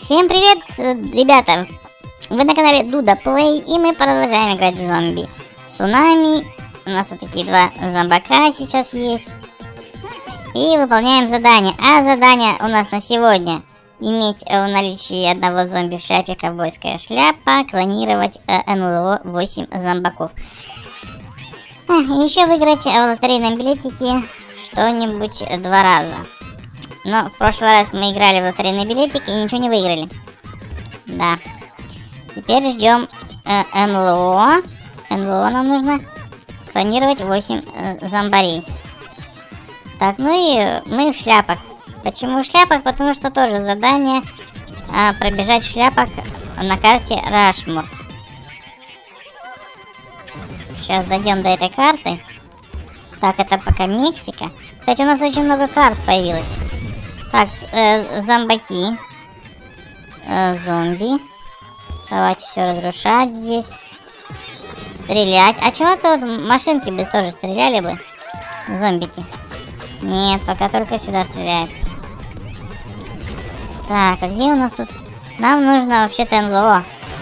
Всем привет, ребята! Вы на канале Дуда Плей, и мы продолжаем играть в зомби цунами. У нас вот такие два зомбака сейчас есть. И выполняем задание. А задание у нас на сегодня: иметь в наличии одного зомби в шляпе ковбойская шляпа, клонировать НЛО 8 зомбаков. Еще выиграть в лотерейном билетике что-нибудь 2 раза. Но в прошлый раз мы играли в лотерейный билетик и ничего не выиграли. Да. Теперь ждем НЛО. НЛО нам нужно клонировать 8 зомбарей. Так, ну и мы в шляпах. Почему в шляпах? Потому что тоже задание пробежать в шляпах на карте Рашмор. Сейчас дойдем до этой карты. Так, это пока Мексика. Кстати, у нас очень много карт появилось. Так, зомбаки. Зомби. Давайте все разрушать здесь. Стрелять. А чего тут машинки бы тоже стреляли бы? Зомбики. Нет, пока только сюда стреляют. Так, а где у нас тут? Нам нужно вообще-то НЛО.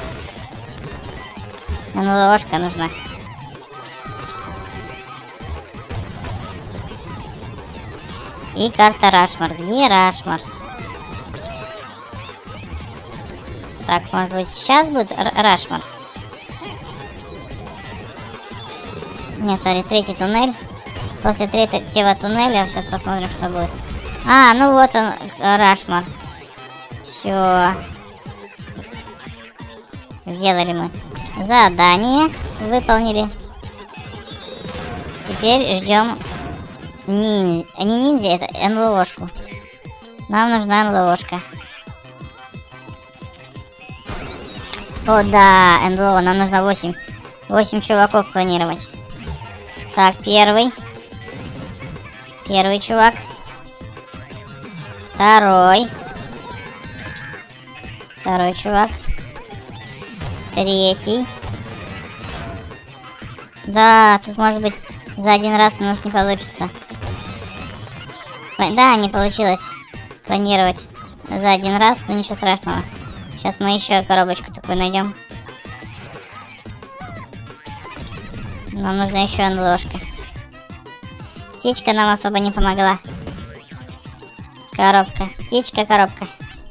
НЛОшка нужна. И карта Рашмор. Где Рашмор? Так, может быть, сейчас будет Рашмор? Нет, смотри, третий туннель. После третьего туннеля сейчас посмотрим, что будет. А, ну вот он, Рашмор. Все. Сделали мы задание. Выполнили. Теперь ждем ниндзя. Не ниндзя, это НЛОшку. Нам нужна НЛОшка. О, да, НЛО. Нам нужно 8 чуваков клонировать. Так, первый чувак. Второй чувак. Третий. Да, тут может быть за один раз у нас не получится. Да, не получилось планировать за один раз, но ничего страшного. Сейчас мы еще коробочку такую найдем. Нам нужна еще НЛОшка. Птичка нам особо не помогла. Коробка. Птичка, коробка.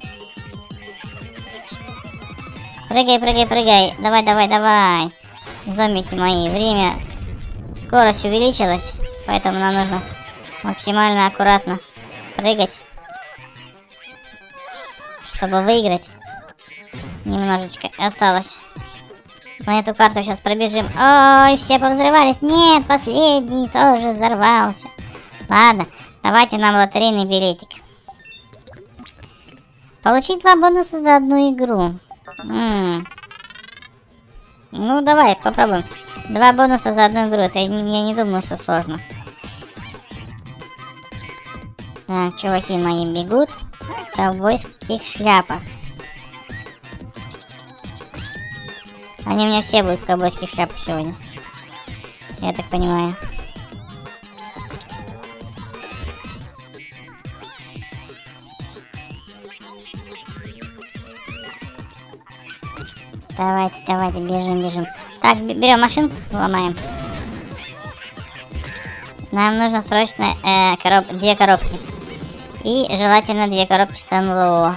Прыгай, прыгай, прыгай. Давай, давай, давай. Зомбики мои. Время. Скорость увеличилась. Поэтому нам нужно максимально аккуратно прыгать, чтобы выиграть. Немножечко осталось. Мы эту карту сейчас пробежим. Ой, все повзрывались. Нет, последний тоже взорвался. Ладно, давайте нам лотерейный билетик. Получить 2 бонуса за одну игру. Ну, давай, попробуем. 2 бонуса за одну игру. Это я не думаю, что сложно. Так, чуваки мои бегут в ковбойских шляпах. Они у меня все будут в ковбойских шляпах сегодня. Я так понимаю. Давайте, давайте, бежим. Так, берем машинку, ломаем. Нам нужно срочно 2 коробки. И желательно 2 коробки с НЛО.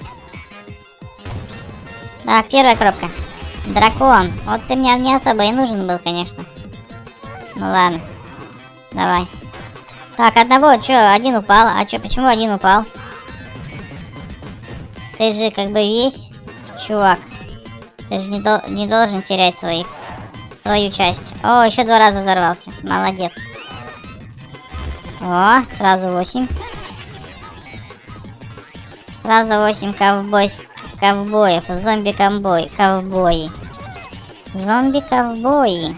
Так, первая коробка. Дракон. Вот ты мне не особо и нужен был, конечно. Ну ладно. Давай. Так, одного, чё, один упал. А чё, почему один упал? Ты же как бы весь чувак. Ты же не должен терять свою часть. О, еще 2 раза взорвался. Молодец. О, сразу 8. Сразу 8 ковбоев. Зомби-ковбои. Зомби-ковбои.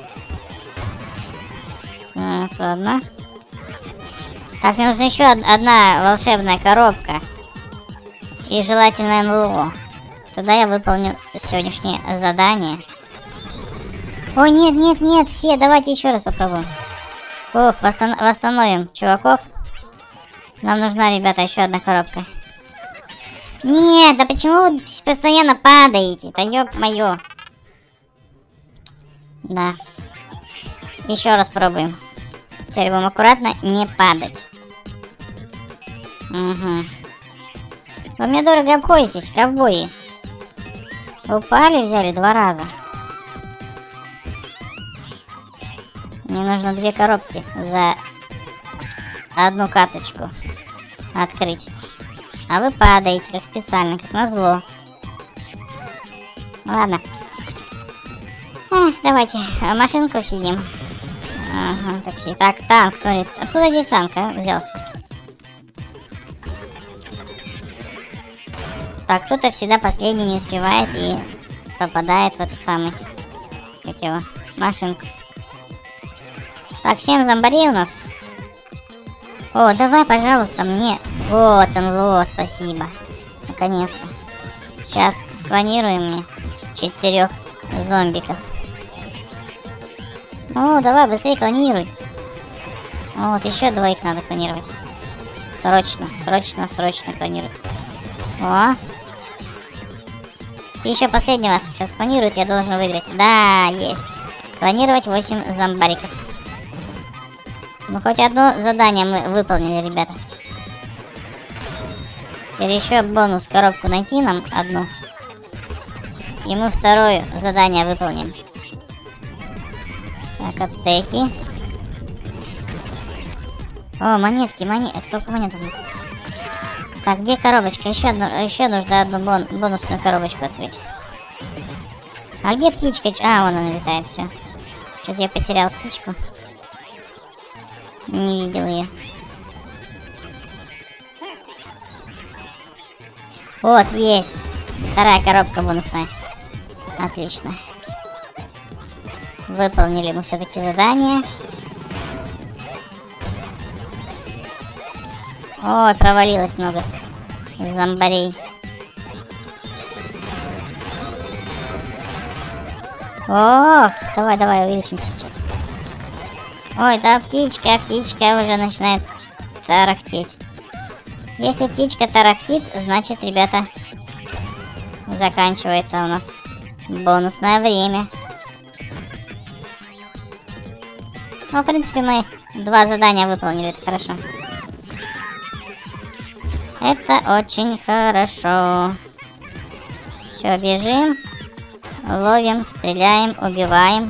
Так, ладно. Так, мне нужна еще одна волшебная коробка. И желательно НЛО. Тогда я выполню сегодняшнее задание. О, нет, все, давайте еще раз попробуем. Ох, восстановим чуваков. Нам нужна, ребята, еще одна коробка. Нет, да почему вы постоянно падаете? Да ёб-моё. Да. Еще раз пробуем. Теперь будем аккуратно не падать. Угу. Вы мне дорого обходитесь, ковбои. Упали, взяли 2 раза. Мне нужно 2 коробки за 1 карточку открыть. А вы падаете, как специально, как назло. Ладно. Давайте машинку сидим. Ага, такси. Так, танк, смотри. Откуда здесь танк, взялся? Так, кто-то всегда последний не успевает и попадает в этот самый... Как его? Машинку. Так, 7 зомбарей у нас. О, давай, пожалуйста, мне. Вот он, во, спасибо. Наконец-то. Сейчас склонируем мне 4 зомбиков. О, давай, быстрее клонируй. Вот, еще 2 их надо клонировать. Срочно, срочно, срочно клонируй. О. И еще последнего сейчас клонирует, я должен выиграть. Да, есть. Клонировать 8 зомбариков. Ну, хоть одно задание мы выполнили, ребята. Теперь еще бонус коробку найти нам одну. И мы второе задание выполним. Так, отстейки. О, монетки, монетки. Сколько монет? Так, где коробочка? Еще нужно одну бонусную коробочку открыть. А где птичка? А, вон она летает, все. Что-то я потерял птичку. Не видел ее. Вот, есть. 2 коробка бонусная. Отлично. Выполнили мы все-таки задание. Ой, провалилось много зомбарей. Ох, давай, давай, увеличимся сейчас. Ой, да, птичка уже начинает тарахтеть. Если птичка тарахтит, значит, ребята, заканчивается у нас бонусное время. Ну, в принципе, мы 2 задания выполнили, это хорошо. Это очень хорошо. Все, бежим, ловим, стреляем, убиваем.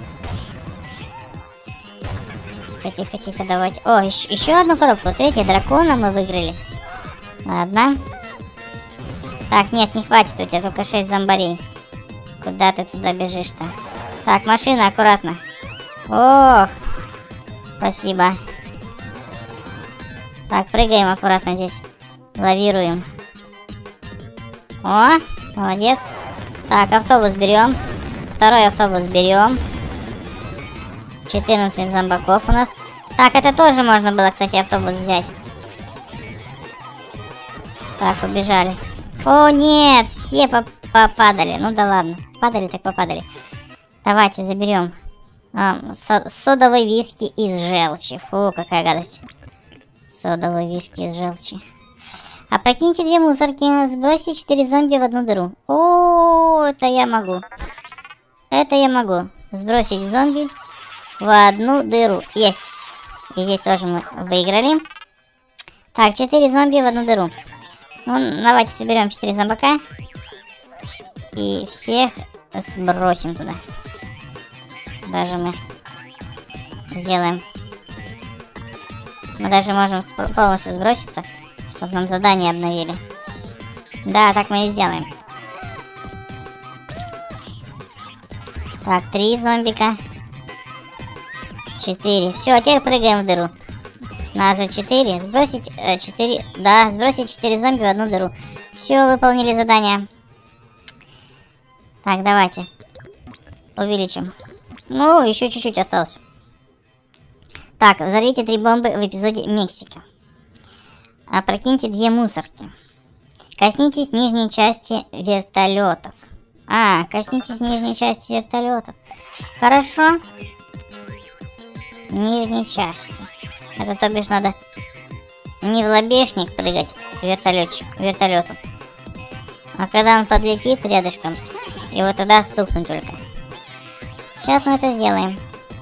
Тихо, тихо, давайте. О, еще одну коробку. 3 дракона мы выиграли. Ладно. Так, нет, не хватит, у тебя только 6 зомбарей. Куда ты туда бежишь-то? Так, машина, аккуратно. Ох, спасибо. Так, прыгаем аккуратно здесь. Лавируем. О, молодец. Так, автобус берем. 2 автобус берем. 14 зомбаков у нас. Так, это тоже можно было, кстати, автобус взять. Так, убежали. О, нет, все попадали. Ну да ладно. Падали, так попадали. Давайте заберем. Содовый виски из желчи. Фу, какая гадость. Содовый виски из желчи. Опрокиньте 2 мусорки. Сбросьте 4 зомби в одну дыру. О, это я могу. Это я могу. Сбросить зомби в одну дыру. Есть. И здесь тоже мы выиграли. Так, 4 зомби в одну дыру. Ну, давайте соберем 4 зомбака. И всех сбросим туда. Даже мы сделаем. Мы даже можем полностью сброситься, чтобы нам задание обновили. Да, так мы и сделаем. Так, 3 зомбика. 4. Все, теперь прыгаем в дыру. Нас же 4. Сбросить 4. Да, сбросить 4 зомби в одну дыру. Все, выполнили задание. Так, давайте. Увеличим. Ну, еще чуть-чуть осталось. Так, взорвите 3 бомбы в эпизоде Мексика. Опрокиньте 2 мусорки. Коснитесь нижней части вертолетов. Коснитесь нижней части вертолетов. Хорошо. Нижней части. Это, то бишь, надо не в лобешник прыгать вертолету, А когда он подлетит рядышком, его тогда стукнуть только. Сейчас мы это сделаем.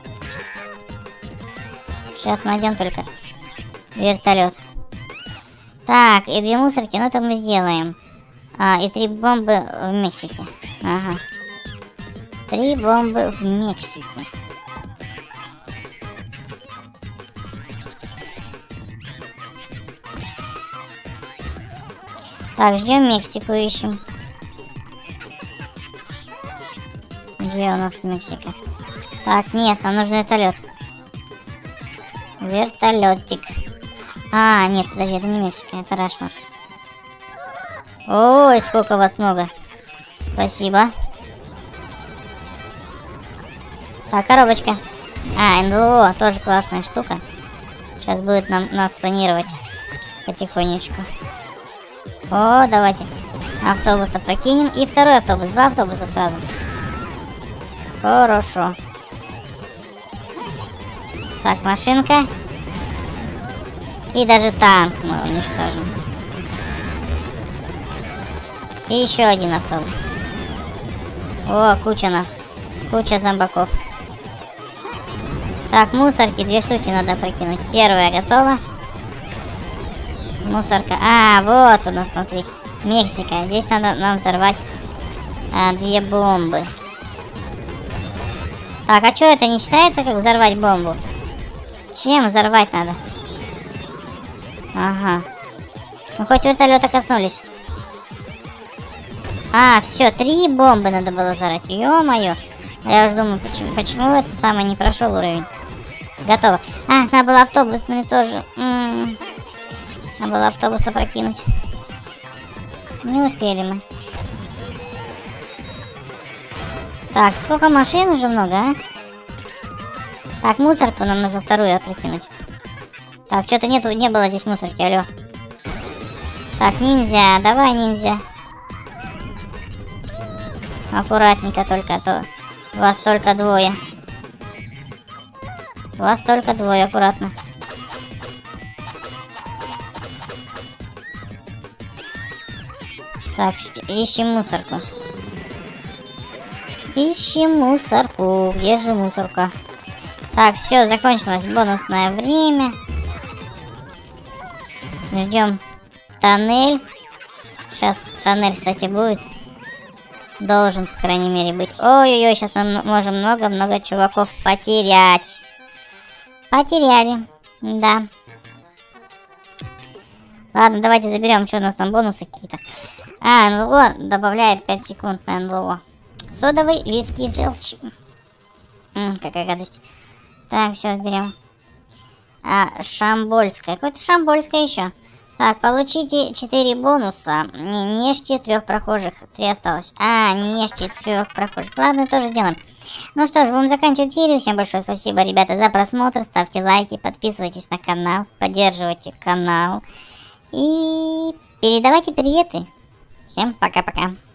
Сейчас найдем только вертолет. Так, и 2 мусорки, ну это мы сделаем. И 3 бомбы в Мексике. Ага. 3 бомбы в Мексике. Так, ждем Мексику, ищем. Где у нас Мексика? Так, нет, нам нужен вертолет. Вертолетик. Нет, подожди, это не Мексика, это Рашмар. Ой, сколько вас много. Спасибо. Так, коробочка. НЛО, тоже классная штука. Сейчас будет нас планировать потихонечку. О, давайте автобуса прокинем. И второй автобус, 2 автобуса сразу. Хорошо. Так, машинка. И даже танк мы уничтожим. И еще один автобус. О, куча нас. Куча зомбаков. Так, мусорки, 2 штуки надо прокинуть. Первая готова. Мусорка. Вот у нас, смотри. Мексика. Здесь надо нам взорвать 2 бомбы. Так, а что это не считается, как взорвать бомбу? Чем взорвать надо? Ага. Ну, хоть вертолета коснулись. Все, 3 бомбы надо было взорвать. Ё-моё. Я уже думаю, почему этот самый не прошел уровень. Готово. Надо было автобусами тоже. Надо было автобуса прокинуть. Не успели мы. Так, сколько машин уже много, Так, мусорку нам нужно вторую прикинуть. Так, что-то не было здесь мусорки, алло. Так, ниндзя, давай, ниндзя. Аккуратненько только, а то вас только 2. Вас только 2, аккуратно. Так, ищем мусорку. Ищем мусорку. Где же мусорка? Так, все, закончилось бонусное время. Ждем тоннель. Сейчас тоннель, кстати, будет. Должен, по крайней мере, быть. Ой-ой-ой, сейчас мы можем много-много чуваков потерять. Потеряли. Да. Ладно, давайте заберем, что у нас там бонусы какие-то. НЛО добавляет 5 секунд на НЛО. Содовый виски с желчью. Какая гадость. Так, все, берем. Шамбольская. Какое-то шамбольское еще. Так, получите 4 бонуса. Не ешьте 3 прохожих. 3 осталось. Не ешьте 3 прохожих. Ладно, тоже делаем. Ну что ж, будем заканчивать серию. Всем большое спасибо, ребята, за просмотр. Ставьте лайки, подписывайтесь на канал, поддерживайте канал. И передавайте приветы. Всем пока-пока.